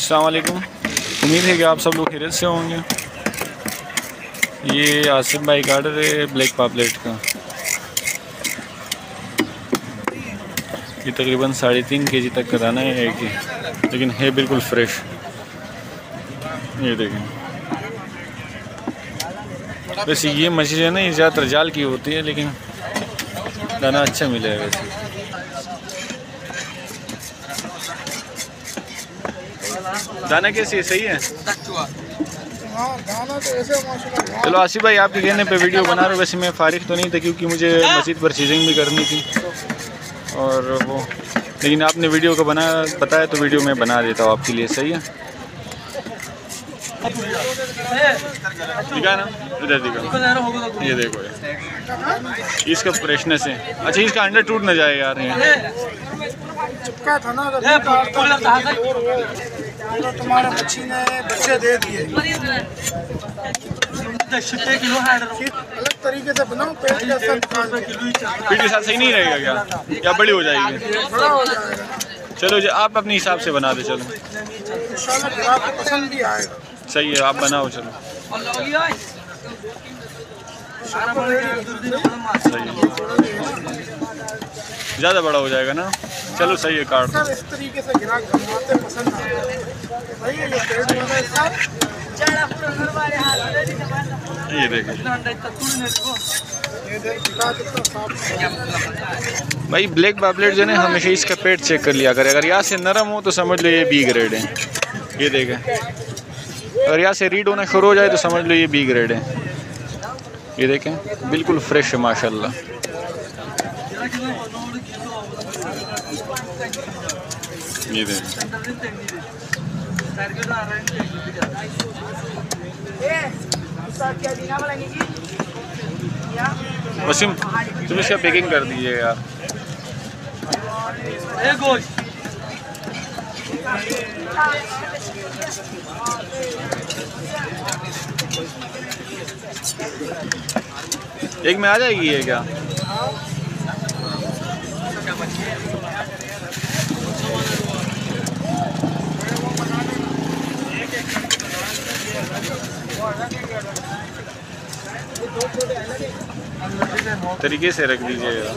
अस्सलाम वालेकुम। उम्मीद है कि आप सब लोग खैरियत से होंगे। ये आसिफ भाई का ऑर्डर है ब्लैक पापलेट का। ये तकरीबन 3.5 kg तक का दाना है एक ही, लेकिन है बिल्कुल फ्रेश। ये देखें, वैसे ये मछली है ना, ये ज़्यादातर जाल की होती है, लेकिन दाना अच्छा मिलेगा वैसे। दाना कैसी है, सही है? चलो आसिफ भाई, आपके कहने पे वीडियो बना रहा हूँ। वैसे मैं फारिग तो नहीं था, क्योंकि मुझे मस्जिद पर चीज़िंग भी करनी थी और वो, लेकिन आपने वीडियो को बताया तो वीडियो में बना देता हूँ आपके लिए। सही है, दिखा ना, इधर दिखा। ये देखो, इसका फ्रेशनेस है। अच्छा, इसका अंडा टूट ना जाए यार। चिपका था ना, तुम्हारे मच्छी ने बच्चे दे दिए। अलग तरीके से बनाओ, पेट के साथ सही नहीं रहेगा क्या? या बड़ी हो जाएगी? बड़ा हो जाएगा। चलो जी, आप अपने हिसाब से बना दे। चलो इंशाल्लाह आपको पसंद भी आएगा। सही है, आप बनाओ। चलो ज़्यादा बड़ा हो जाएगा ना। चलो सही है, काट दो। इस तरीके से ग्राहक बनवाते पसंद आते हैं। ये देखिए भाई, ब्लैक पापलेट जो है ना, हमेशा इसका पेट चेक कर लिया करे। अगर यहाँ से नरम हो तो समझ लो ये बी ग्रेड है। ये देखें, अगर यहाँ से रीड होना शुरू हो जाए तो समझ लो ये बी ग्रेड है। ये देखें, बिल्कुल फ्रेश है माशाल्लाह। ये देखें, वसीम तुम इसका पैकिंग कर दीजिए यार। एक में आ जाएगी ये क्या? तरीके से रख दीजिएगा।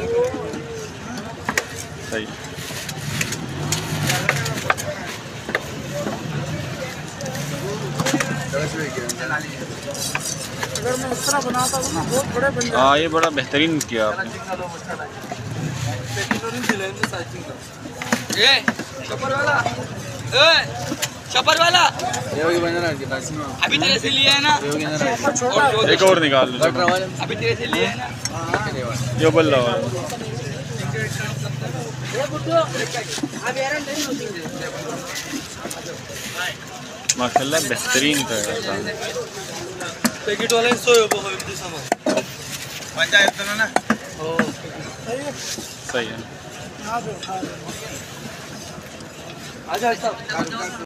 सही। अगर मैं इस तरह बनाता हूँ ना, बहुत बड़े बन जाते। हाँ, ये बड़ा बेहतरीन किया आपने। चपर वाला अभी तेरे से लिया है ना, एक और निकाल लो। अभी तेरे से लिया है ना, जो बोल रहा है माशाल्लाह, बेहतरीन था। पैकेट वाला ना। सही है। आजा।